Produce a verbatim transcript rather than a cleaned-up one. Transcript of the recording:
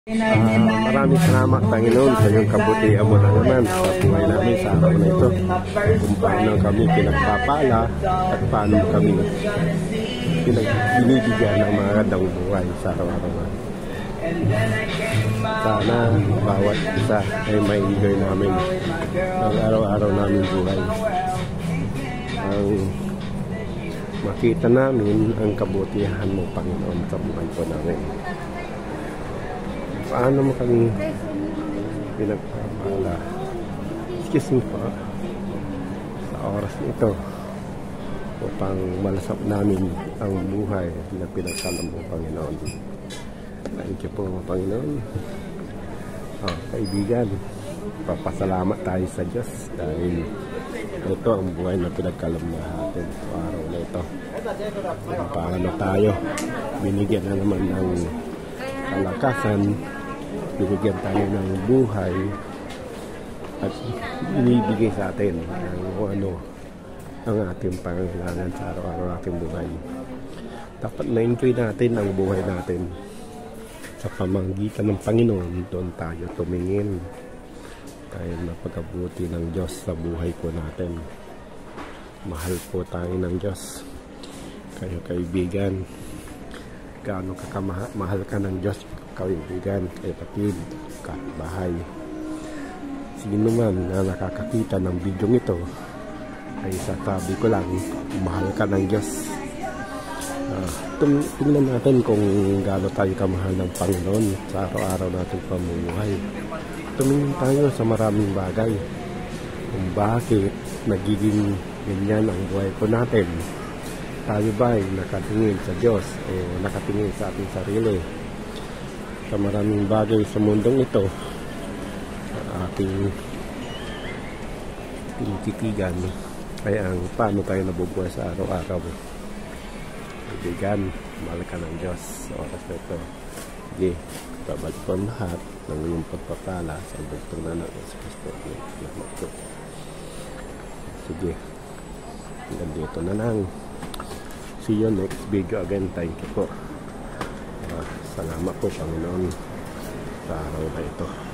Uh, maraming salamat Panginoon sa iyong kabutihan mo na naman sa buhay namin sa araw na ito, kung paano kami pinagpapala at paano kami binibigyan ng mga gandang buhay sa araw-araw. Sana bawat isa ay ma-enjoy namin ang araw-araw namin buhay, ang makita namin ang kabutihan mo Panginoon sa buhay po namin. Paano mo kami pinagpapala, excuse me po, sa oras nito upang malasap namin ang buhay na pinagkalam mo Panginoon. Thank you po Panginoon. Oh, kaibigan, papasalamat tayo sa Diyos dahil ito ang buhay na pinagkalam natin sa araw na ito. Kung paano tayo binigyan na naman ng kalakasan, binigyan tayo ng buhay at binibigay sa atin ang ano ang ating pangangailangan sa araw-araw ating buhay. Dapat na-enjoy natin ang buhay natin sa pamamagitan ng Panginoon. Doon tayo tumingin tayo na pagkabuti ng Diyos sa buhay po natin. Mahal po tayo ng Diyos. Kayo kaibigan, gaano kakamahal ka ng Diyos kaibigan, kapatid, kapitbahay. Sino man na nakakakita ng video ito ay sasabi ko lang, mahal ka ng Diyos. Uh, tingnan natin kung gaano tayo kamahal ng Panginoon sa araw-araw nating pamumuhay. Tumingin tayo sa maraming bagay kung bakit nagiging ganyan ang buhay po natin. Tayo ba ay nakatingin sa Diyos o nakatingin sa ating sarili? Sa maraming bagay sa mundong ito, ating tinititigan ay ang paano tayo nabubuhay sa araw-araw. Kaibigan, mahal ka ng Diyos sa oras na ito. Sige, babalik ko ang lahat ng iyong pagpapala sa bugtong na ng Kristo. Sige, hanggang dito na lang. See you next video again. Thank you po. Uh, salamat po Panginoon sa araw na ito.